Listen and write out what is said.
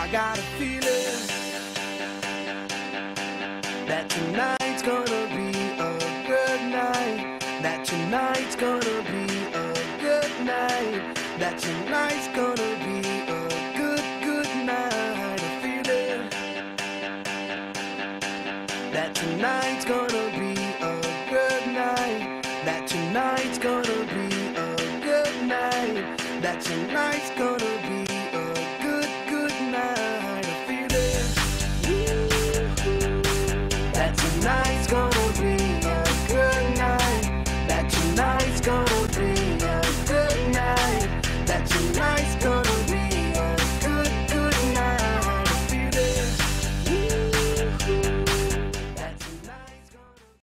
I got a feeling that tonight's gonna be a good night. That tonight's gonna be a good night. That tonight's gonna be a good, good night. A feeling that tonight's gonna be a good night. That tonight's gonna be a good night. That tonight's gonna